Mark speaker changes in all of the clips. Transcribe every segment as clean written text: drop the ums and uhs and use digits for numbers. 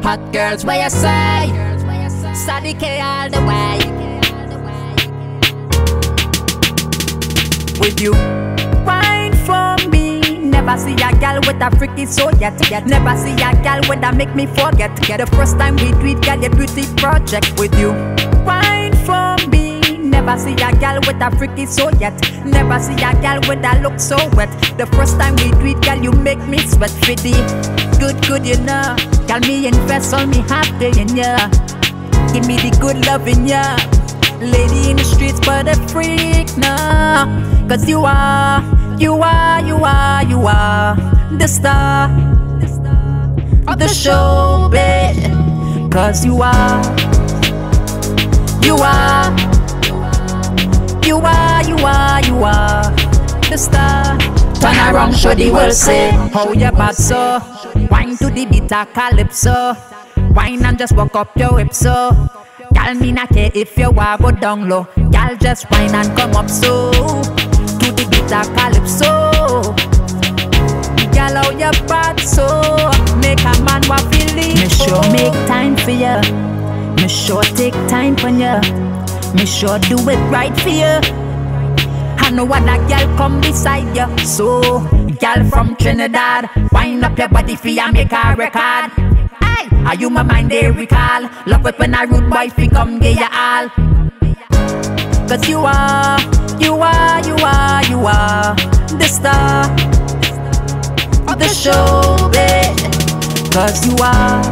Speaker 1: Hot girls, where you say? Sadie K all the way. With you, wine for me. Never see a gal with a freaky soul yet. Never see a gal with a make me forget. The first time we do it, gal, your beauty project. With you, wine for me. Never see a gal with a freaky soul yet. Never see a gal with a look so wet. The first time we do it, gal, you make me sweat. Fiddy, good, you know. Gal, me invest on me happy in ya. Give me the good love in ya. Lady in the streets, but a freak now. Cause you are the star of the show, babe. Cause you are the star. Turn around, show the world, say how you bad so. Wine to the beat of calypso. Wine and just walk up your hips so. Gal, me not care if you want go down low. Gal, just wine and come up so. To the beat of calypso. Gal, how you bad so. Make a man want feel it. Me sure make time for ya. Me sure take time for ya. Me sure do it right for ya. I know what a gal come beside ya. So, gal from Trinidad, wind up your body for ya, make a record. Hey, are you my mind they recall? Love it when a rude boy fi come get ya all. Cause you are the star of the show, babe. Cause you are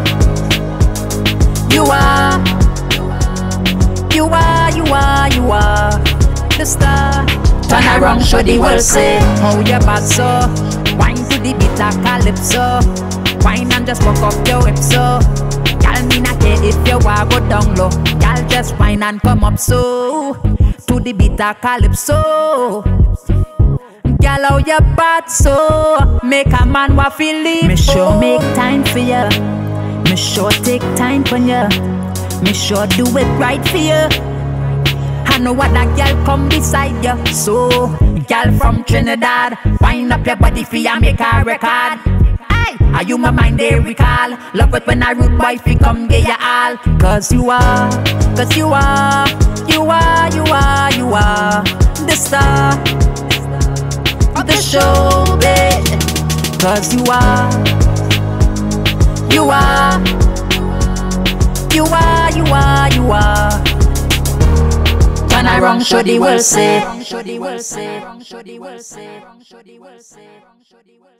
Speaker 1: the star. Turn around, show the world, say how you bad so. Wine to the beat of calypso. Wine and just walk up your hips so. Gal, me not care if you want go down low. Gal, just wine and come up so. To the beat of calypso. Gal, how you bad so. Make a man want feel it. Me sure make time for ya. Me sure take time for ya. Me sure do it right for ya. I know what a gal come beside ya. So, gal from Trinidad, wind up your body for ya, make a record. Hey, are you my mind they recall? Love it when a rude boy fi come get ya all. Cause you are the star of the show, babe. Cause you are Turn around, show the world, say.